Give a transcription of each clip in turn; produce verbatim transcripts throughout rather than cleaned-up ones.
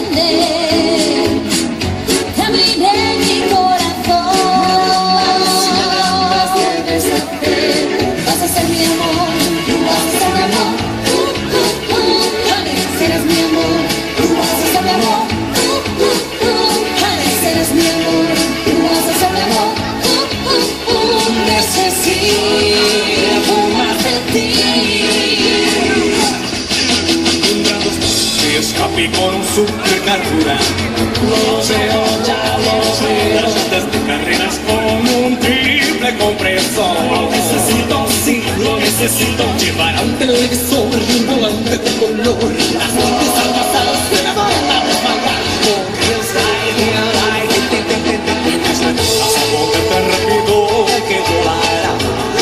Y con un supercarburante lo veo, ya lo veo. Las llantas de carreras con un triple compresor. Lo necesito, sí, lo necesito. Llevar a un televisor y un volante de color. Las luces al pasado se me van a desmayar. Porque el slide, el slide, hace bote tan rápido que volará.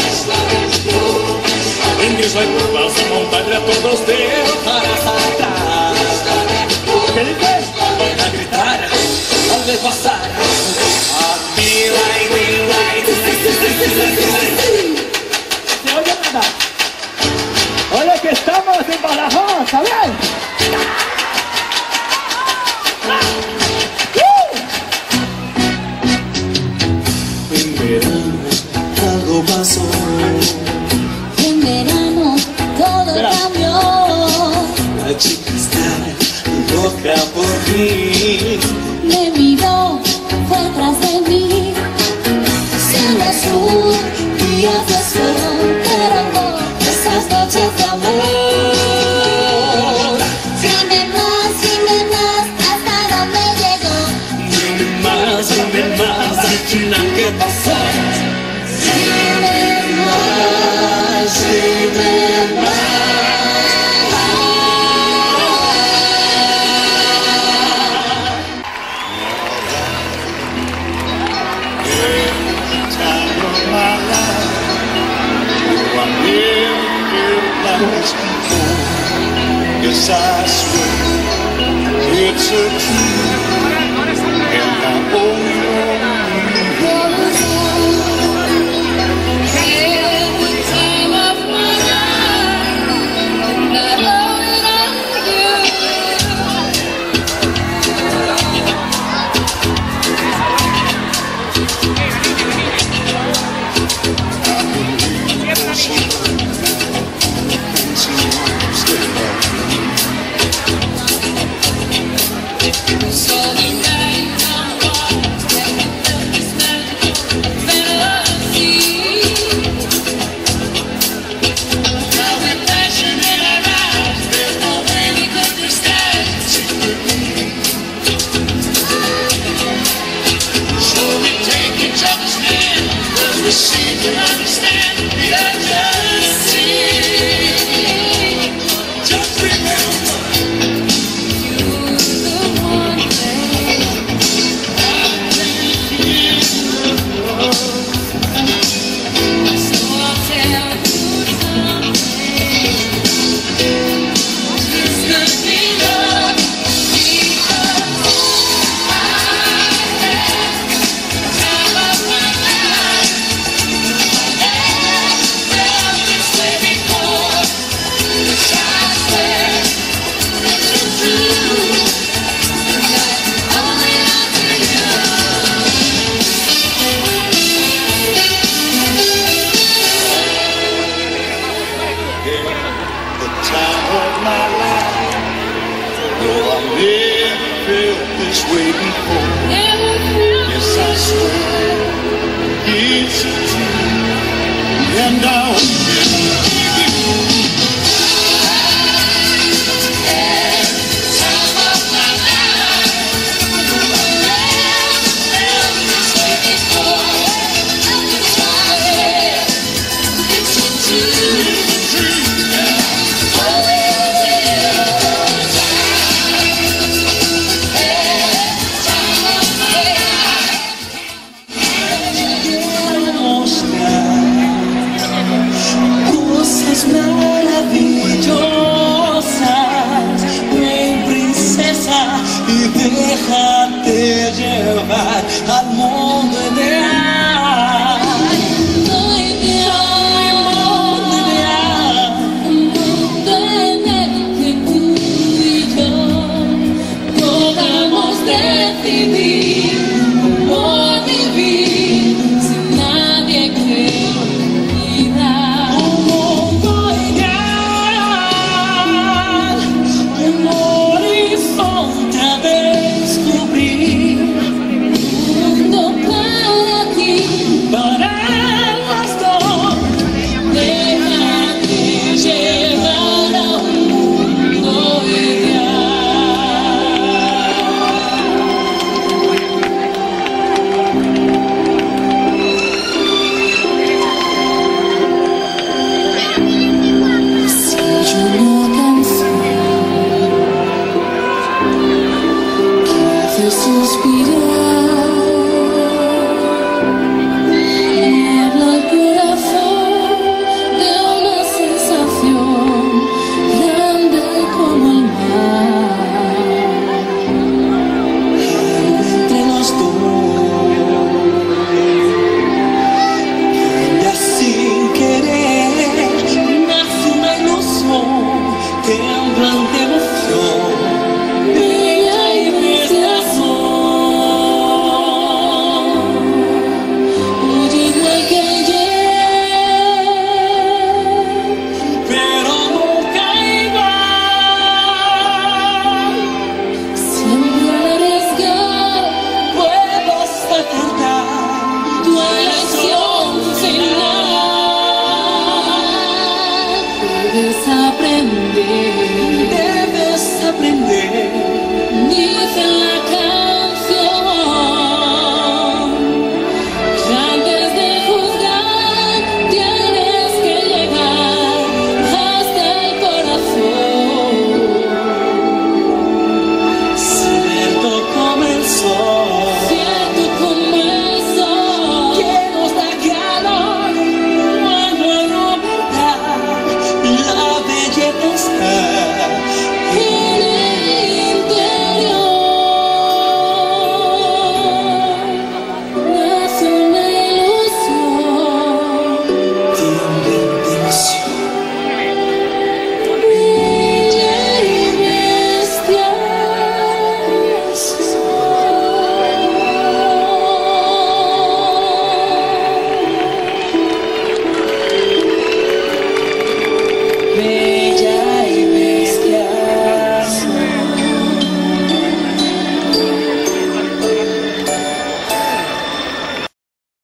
En mi slide vas a montarle a todos de dejarás atrás. ¿Qué dices? Van a gritar al ver pasar a mi like, mi like. ¿Se oye nada? Oye, que estamos en Badajoz, ¿está bien? En verano algo pasó. En verano todo cambió. La chica está loca por mí. Me miró, fue tras de mí. Cielo azul, días de sol, pero no esas noches de amor. Dime más, dime más, hasta dónde llegó. Dime más, dime más, al final qué pasó. Dime más, dime más. Yes, I swear it's a truth, and I owe Déjate llevar al mundo ideal. Mundo ideal, un mundo en el que tú y yo toda descubrir un mundo para ti, para los dos. déjate llevar a un mundo Debes aprender, dice la canción, que antes de juzgar tienes que llegar hasta el corazón. cierto como el sol, Cierto como el sol, que nos da calor, cuando no verdad, la belleza está. en el interior nace una ilusión. Tiembla de emoción. Brilla y bestias son.